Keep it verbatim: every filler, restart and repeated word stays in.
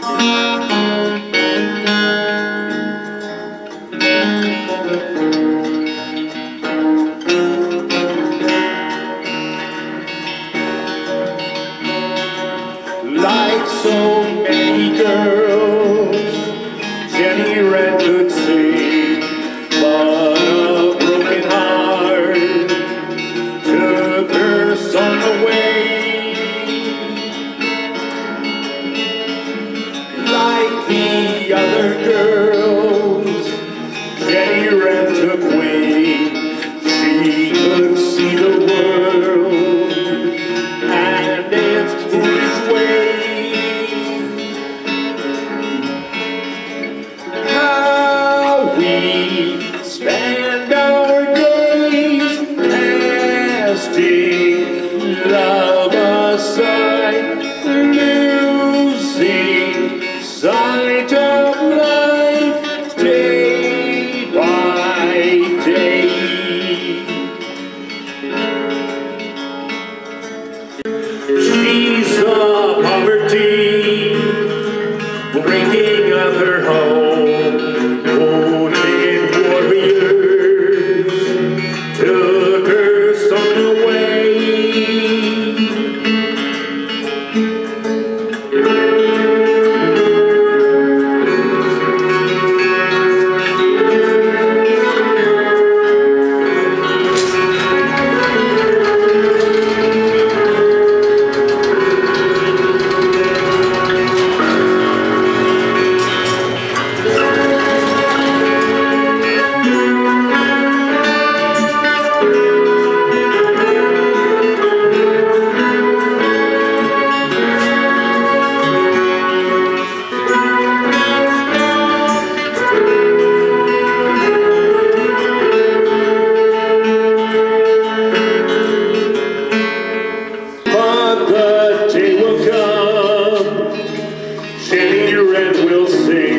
Like so many girls, Jenny Wren could sing, but a broken heart took her song away. Like the other girls, Jenny Wren took wing. She could see the world and its foolish ways. We spend our days casting love aside, losing sight of life day by day. She's the poverty breaking up her home. Took her son away. Jenny Wren will sing.